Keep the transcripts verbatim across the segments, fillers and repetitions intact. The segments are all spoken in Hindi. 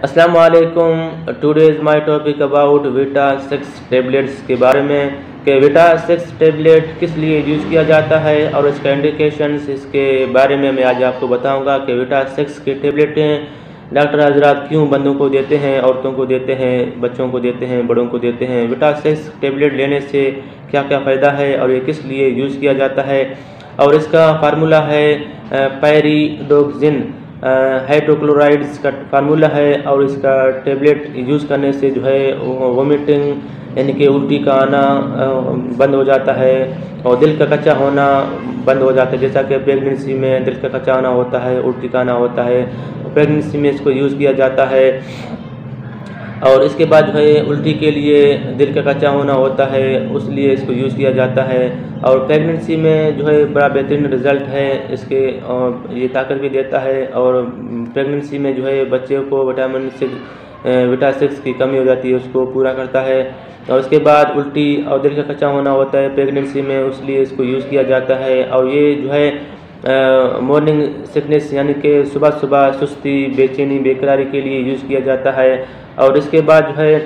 अस्सलाम वालेकुम। Today is my topic about Vita six tablets के बारे में कि वीटा सिक्स टेबलेट किस लिए यूज़ किया जाता है और इसका इंडिकेशंस, इसके बारे में मैं आज आपको बताऊंगा कि वीटा सिक्स के टेबलेटें डॉक्टर हजरात क्यों बंदों को देते हैं, औरतों को देते हैं, बच्चों को देते हैं, बड़ों को देते हैं। वीटा सिक्स टेबलेट लेने से क्या क्या फ़ायदा है और ये किस लिए यूज़ किया जाता है, और इसका फार्मूला है पैरिडोक्सिन हाइड्रोक्लोराइड्स का फार्मूला है। और इसका टेबलेट यूज़ करने से जो है वोमिटिंग यानी कि उल्टी का आना बंद हो जाता है और दिल का कच्चा होना बंद हो जाता है। जैसा कि प्रेगनेंसी में दिल का कच्चा आना होता है, उल्टी का आना होता है, प्रेगनेंसी में इसको यूज़ किया जाता है। और इसके बाद जो है उल्टी के लिए दिल का कच्चा होना होता है, उसलिए इसको यूज़ किया जाता है। और प्रेगनेंसी में जो है बड़ा बेहतरीन रिज़ल्ट है इसके, और ये ताकत भी देता है। और प्रेगनेंसी में जो है बच्चे को विटामिन सिक्स विटा सिक्स की कमी हो जाती है, उसको पूरा करता है। और उसके बाद उल्टी और दिल का कच्चा होना होता है प्रेगनेंसी में, उसलिए इसको यूज़ किया जाता है। और ये जो है मॉर्निंग सिकनेस यानी कि सुबह सुबह सुस्ती, बेचैनी, बेकरारी के लिए यूज़ किया जाता है। और इसके बाद जो है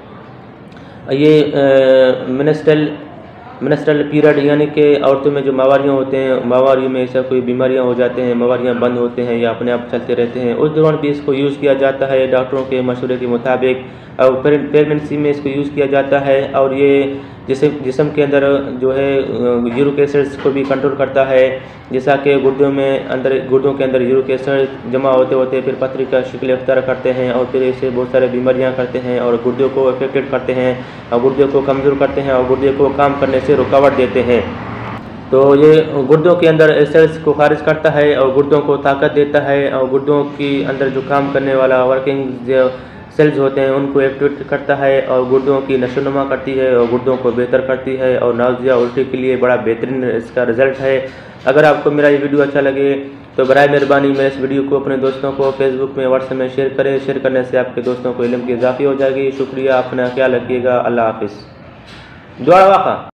ये मिनिस्ट्रल मिनिस्ट्रल पीरियड यानी कि औरतों में जो माहवारियाँ होते हैं, माहवारियों में ऐसा कोई बीमारियाँ हो जाते हैं, माहवारियाँ बंद होते हैं या अपने आप चलते रहते हैं, उस दौरान भी इसको यूज़ किया जाता है डॉक्टरों के मशवरे के मुताबिक। और प्रेगनेंसी में इसको यूज़ किया जाता है। और ये जिसम जिसम के अंदर जो है यूरिक एसिड्स को भी कंट्रोल करता है। जैसा कि गुर्दों में अंदर गुर्दों के अंदर यूरिक एसिड जमा होते होते फिर पथरी का शिकल अख्तियार करते हैं और फिर इससे बहुत सारे बीमारियां करते हैं और गुर्दों को अफेक्टेड करते हैं और गुर्दे को कमज़ोर करते हैं और गुर्दे को काम करने से रुकावट देते हैं। तो ये गुर्दों के अंदर एसिड्स को खारिज करता है और गुर्दों को ताकत देता है और गुर्दों की अंदर जो काम करने वाला वर्किंग जो सेल्स होते हैं उनको एक्टिवेट करता है और गुर्दों की नशोनुमा करती है और गुर्दों को बेहतर करती है। और नाउजिया उल्टी के लिए बड़ा बेहतरीन इसका रिज़ल्ट है। अगर आपको मेरा ये वीडियो अच्छा लगे तो बराए मेहरबानी मेरे इस वीडियो को अपने दोस्तों को फेसबुक में, व्हाट्सएप में शेयर करें। शेयर करने से आपके दोस्तों को इल्म की इजाफी हो जाएगी। शुक्रिया, अपना ख्याल रखिएगा। अल्लाह हाफिज़। दुआ वाक़ा।